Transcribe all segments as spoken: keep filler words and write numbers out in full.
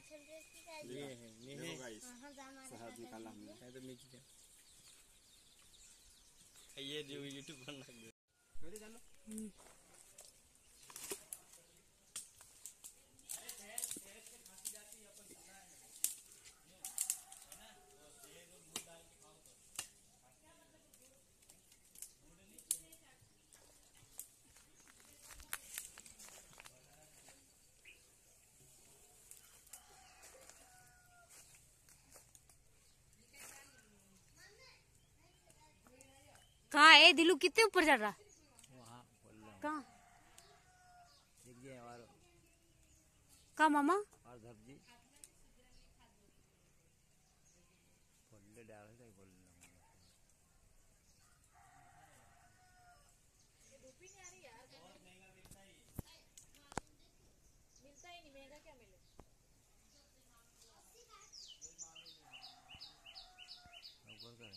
ये है ये है गाइस शहद निकाला हमने। है तो नीचे ये जो यूट्यूब पर लग गया पहले डालो। कहाँ है दिलू? कितने ऊपर चढ़ रहा? वहाँ कहाँ देखिए और कहाँ मामा? और सब्जी बोले डाल दे बोल मिलता ही नहीं, महंगा क्या मिले? ऊपर का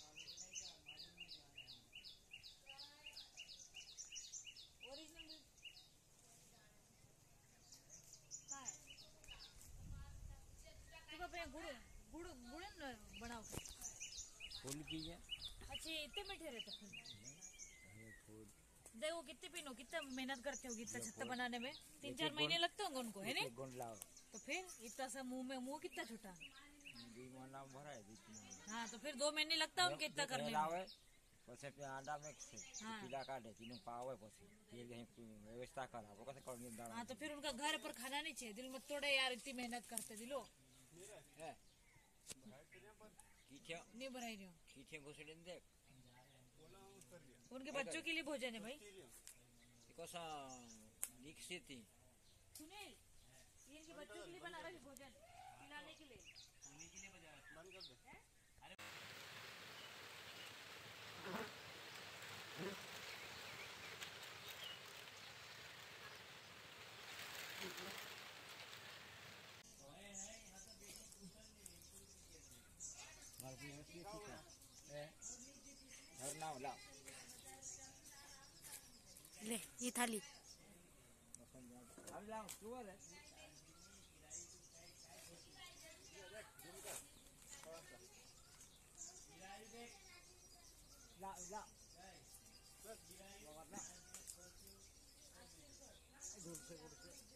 गुड़ गुड़ गुड़ बनाओ फूल की है। अच्छे इतने मीठे रहते फूल। ये फूल देखो कितने पिनो, कितना मेहनत करते हो इतना छत्ता बनाने में। तीन चार महीने लगते होंगे उनको, है ना? गुण लाओ तो फिर इतना सा मुंह में, मुंह कितना छोटा। भरा है हाँ तो फिर दो महीने लगता है उनके इतना करने में। પછી આંડા મિક્સ પીલા કાઢે તેનું પાવે પછી તેલ કઈ વ્યવસ્થા કરાવો કસે કરની દાણા। हाँ तो फिर उनका घर पर खाना नहीं चाहिए। दिल मत तोड़े यार, इतनी मेहनत करते दिलो। હે कीठे नहीं बनाई रही हूँ। कीठे घुसड़े देख उनके बच्चों के लिए भोजन है भाई। कोसा दीक्षित थी सुनील, ये इनके बच्चों के लिए बना रही भोजन, खिलाने के लिए। उन्हीं के लिए बजा बंद कर दे। ले ये थाली ला ला